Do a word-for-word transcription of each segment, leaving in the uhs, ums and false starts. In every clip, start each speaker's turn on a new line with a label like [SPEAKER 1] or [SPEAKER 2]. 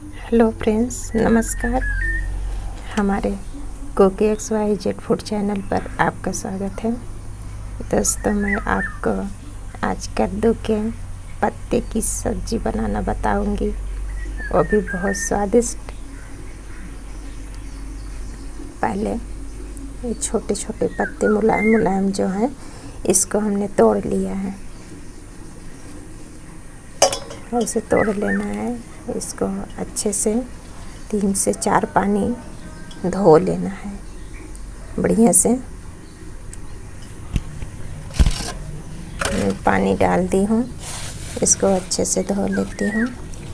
[SPEAKER 1] Hello friends, नमस्कार। हमारे cookie X Y Z food channel पर आपका स्वागत है। दोस्तों, मैं आपको आज कद्दू के पत्ते की सब्ज़ी बनाना बताऊंगी, वो भी बहुत स्वादिष्ट। पहले ये छोटे छोटे पत्ते मुलायम मुलायम जो हैं, इसको हमने तोड़ लिया है। ऐसे तोड़ लेना है। इसको अच्छे से तीन से चार पानी धो लेना है बढ़िया से। मैं पानी डाल दी हूँ, इसको अच्छे से धो लेती हूँ।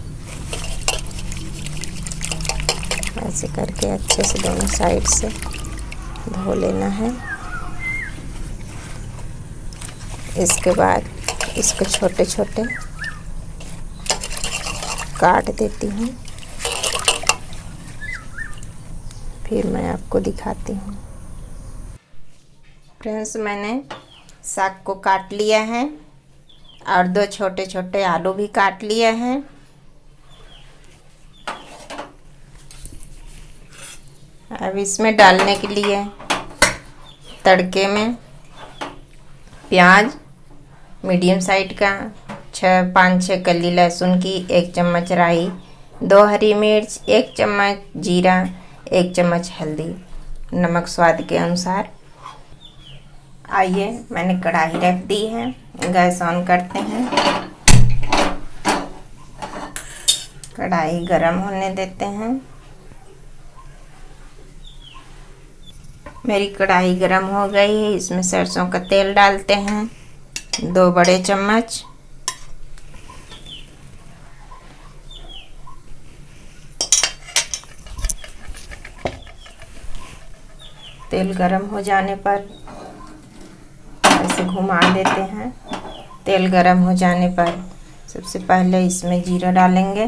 [SPEAKER 1] ऐसे करके अच्छे से दोनों साइड से धो लेना है। इसके बाद इसको छोटे छोटे काट देती हूँ, फिर मैं आपको दिखाती हूँ। फ्रेंड्स, मैंने साग को काट लिया है और दो छोटे छोटे आलू भी काट लिए हैं। अब इसमें डालने के लिए तड़के में प्याज मीडियम साइज का, छः पाँच छः कली लहसुन की, एक चम्मच राई, दो हरी मिर्च, एक चम्मच जीरा, एक चम्मच हल्दी, नमक स्वाद के अनुसार। आइए, मैंने कढ़ाई रख दी है, गैस ऑन करते हैं। कढ़ाई गरम होने देते हैं। मेरी कढ़ाई गरम हो गई है, इसमें सरसों का तेल डालते हैं, दो बड़े चम्मच। तेल गरम हो जाने पर ऐसे घुमा देते हैं। तेल गरम हो जाने पर सबसे पहले इसमें जीरा डालेंगे।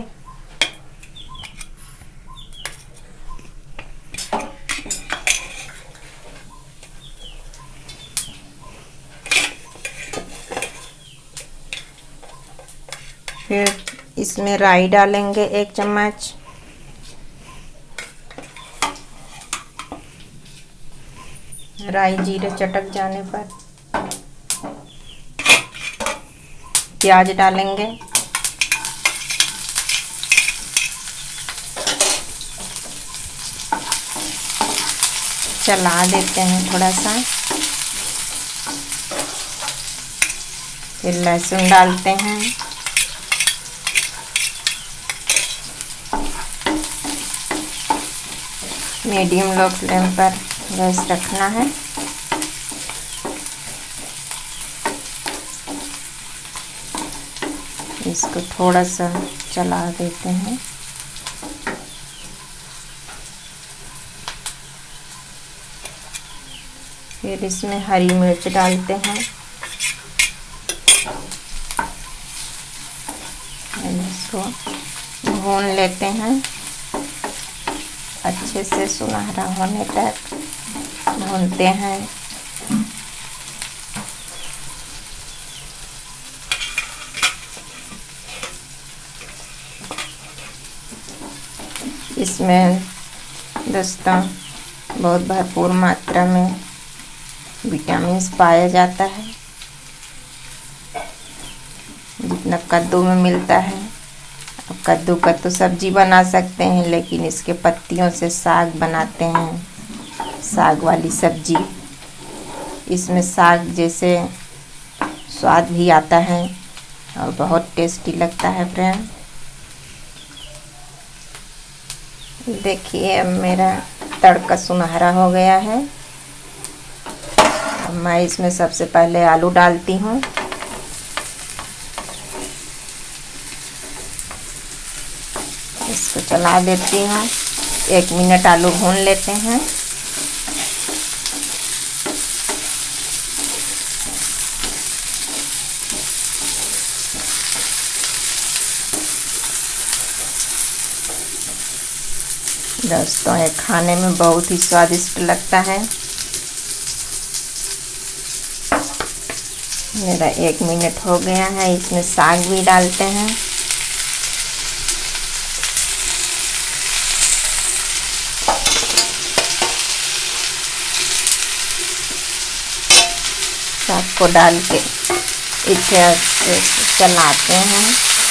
[SPEAKER 1] फिर इसमें राई डालेंगे एक चम्मच। राई जीरे चटक जाने पर प्याज डालेंगे। चला देते हैं थोड़ा सा। फिर लहसुन डालते हैं। मीडियम लो फ्लेम पर गैस रखना है। इसको थोड़ा सा चला देते हैं। फिर इसमें हरी मिर्च डालते हैं। इसको भून लेते हैं अच्छे से, सुनहरा होने तक भूनते हैं। इसमें दोस्तों बहुत भरपूर मात्रा में विटामिन्स पाया जाता है, जितना कद्दू में मिलता है। अब कद्दू का तो सब्जी बना सकते हैं, लेकिन इसके पत्तियों से साग बनाते हैं, साग वाली सब्जी। इसमें साग जैसे स्वाद भी आता है और बहुत टेस्टी लगता है फ्रेंड। देखिए, अब मेरा तड़का सुनहरा हो गया है। अब मैं इसमें सबसे पहले आलू डालती हूँ। इसको चला देती हूँ, एक मिनट आलू भून लेते हैं। दोस्तों, ये खाने में बहुत ही स्वादिष्ट लगता है। मेरा एक मिनट हो गया है। इसमें साग भी डालते हैं। सबको डाल के इसे चलाते हैं।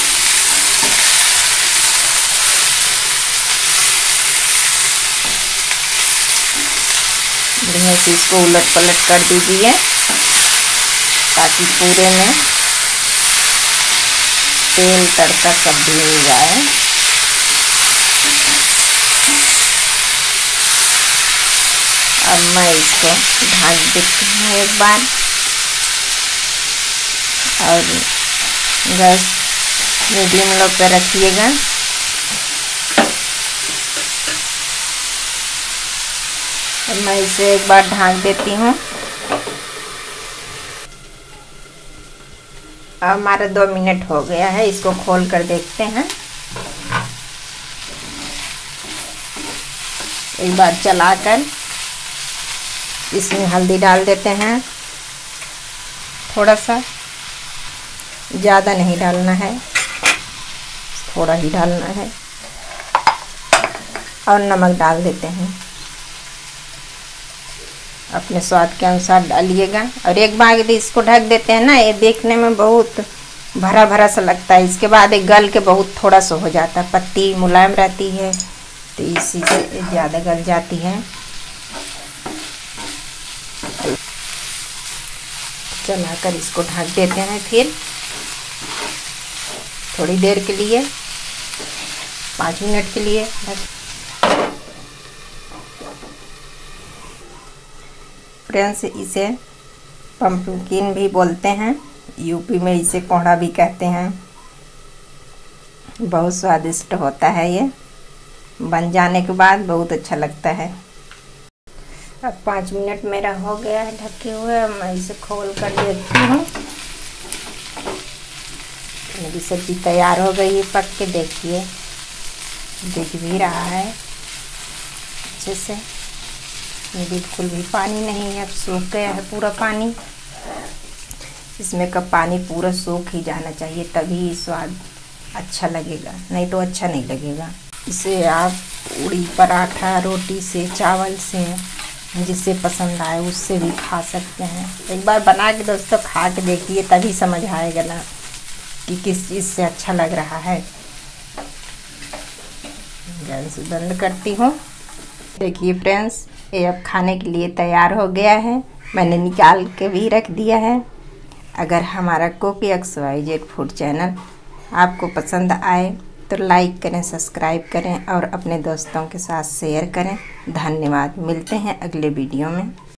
[SPEAKER 1] बढ़िया से इसको उलट पलट कर दीजिए ताकि पूरे में तेल तड़का सब मिल जाए। अब मैं इसको ढक देती हूँ एक बार और गैस मीडियम लो पे रखिएगा। अब मैं इसे एक बार ढक देती हूँ। अब हमारा दो मिनट हो गया है, इसको खोल कर देखते हैं। एक बार चलाकर इसमें हल्दी डाल देते हैं, थोड़ा सा, ज़्यादा नहीं डालना है, थोड़ा ही डालना है, और नमक डाल देते हैं, अपने स्वाद के अनुसार डालिएगा। और एक बार यदि इसको ढक देते हैं ना, ये देखने में बहुत भरा भरा सा लगता है, इसके बाद एक गल के बहुत थोड़ा सा हो जाता है, पत्ती मुलायम रहती है तो इसी से ज़्यादा गल जाती है। चलाकर इसको ढक देते हैं फिर थोड़ी देर के लिए, पाँच मिनट के लिए। फ्रेंड्स, इसे पंपकिन भी बोलते हैं, यूपी में इसे कोहड़ा भी कहते हैं। बहुत स्वादिष्ट होता है ये, बन जाने के बाद बहुत अच्छा लगता है। अब पाँच मिनट मेरा हो गया है ढके हुए, मैं इसे खोल कर देखती हूँ। मेरी सब्जी तैयार हो गई है, पक के देखिए, दिख भी रहा है अच्छे से, बिल्कुल भी पानी नहीं है, अब सूख गया है पूरा पानी। इसमें का पानी पूरा सूख ही जाना चाहिए, तभी स्वाद अच्छा लगेगा, नहीं तो अच्छा नहीं लगेगा। इसे आप पूड़ी, पराठा, रोटी से, चावल से, जिससे पसंद आए उससे भी खा सकते हैं। एक बार बना के दोस्तों खा के देखिए, तभी समझ आएगा ना कि किस चीज़ से अच्छा लग रहा है। गैस बंद करती हूँ। देखिए फ्रेंड्स, ये अब खाने के लिए तैयार हो गया है, मैंने निकाल के भी रख दिया है। अगर हमारा cook X Y Z food channel आपको पसंद आए तो लाइक करें, सब्सक्राइब करें और अपने दोस्तों के साथ शेयर करें। धन्यवाद। मिलते हैं अगले वीडियो में।